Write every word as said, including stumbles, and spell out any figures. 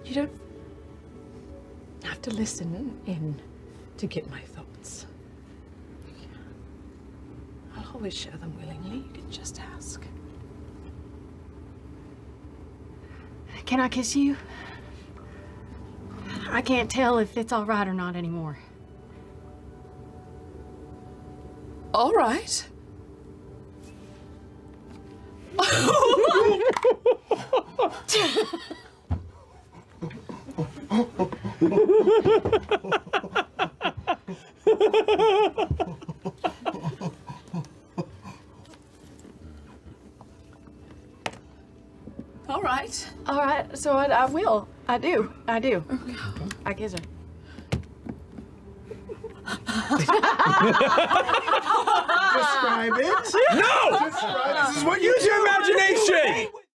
You don't have to listen in to get my thoughts. I'll always share them willingly. You can just ask. Can I kiss you? I can't tell if it's all right or not anymore. All right. All right. All right, so I, I will. I do. I do. I kiss her. Describe it. No! Describe This is what you use your imagination!